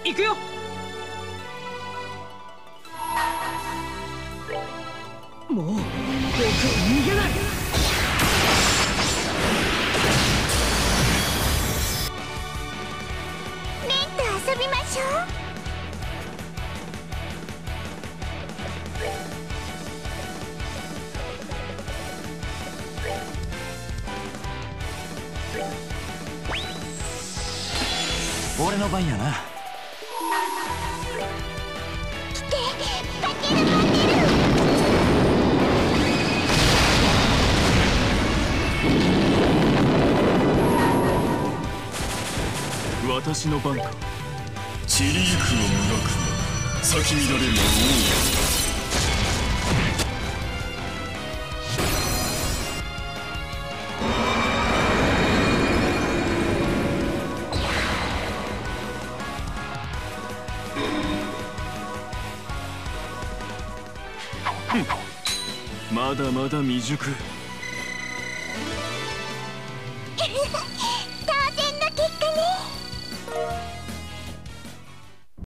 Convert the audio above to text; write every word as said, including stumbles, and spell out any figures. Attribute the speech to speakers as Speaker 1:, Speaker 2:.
Speaker 1: 行くよ。もう僕は逃げない。
Speaker 2: レンと遊びましょう。
Speaker 3: 俺の番やな。
Speaker 2: 来て、バケルバケル。
Speaker 4: 私の番か。散りゆくをもがく咲き乱れる王。まだまだ未熟。
Speaker 2: 当然の結果ね。